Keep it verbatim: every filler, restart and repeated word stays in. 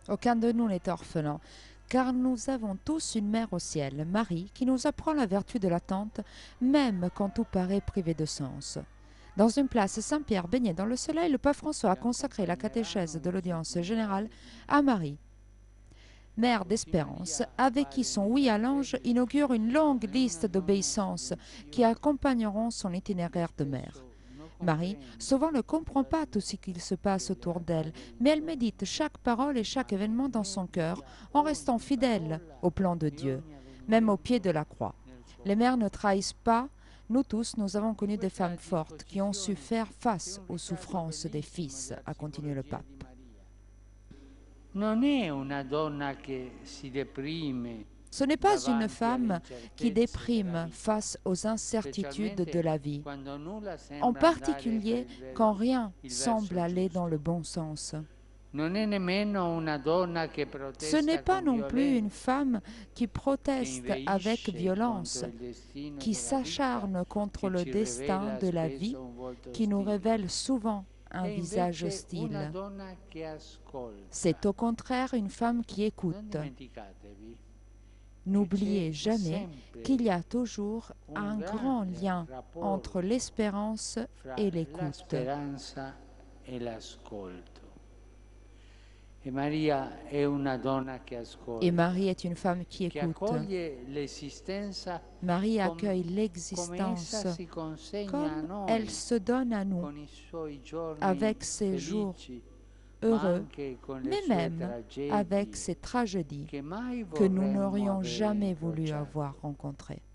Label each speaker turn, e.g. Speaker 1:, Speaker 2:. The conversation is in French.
Speaker 1: Aucun de nous n'est orphelin, car nous avons tous une mère au ciel, Marie, qui nous apprend la vertu de l'attente, même quand tout paraît privé de sens. Dans une place Saint-Pierre baignée dans le soleil, le pape François a consacré la catéchèse de l'audience générale à Marie, mère d'espérance, avec qui son oui à l'ange inaugure une longue liste d'obéissances qui accompagneront son itinéraire de mère. Marie, souvent ne comprend pas tout ce qu'il se passe autour d'elle, mais elle médite chaque parole et chaque événement dans son cœur, en restant fidèle au plan de Dieu, même au pied de la croix. Les mères ne trahissent pas. Nous tous, nous avons connu des femmes fortes qui ont su faire face aux souffrances des fils, a continué le pape.
Speaker 2: Non è una donna che si deprime.
Speaker 1: Ce n'est pas une femme qui déprime face aux incertitudes de la vie, en particulier quand rien semble aller dans le bon sens. Ce n'est pas non plus une femme qui proteste avec violence, qui s'acharne contre le destin de la vie, qui nous révèle souvent un visage hostile. C'est au contraire une femme qui écoute. N'oubliez jamais qu'il y a toujours un grand lien entre l'espérance et l'écoute. Et Marie est une femme qui écoute. Marie accueille l'existence comme elle se donne à nous, avec ses jours heureux, mais même avec ses tragédies que nous n'aurions jamais voulu avoir rencontrées.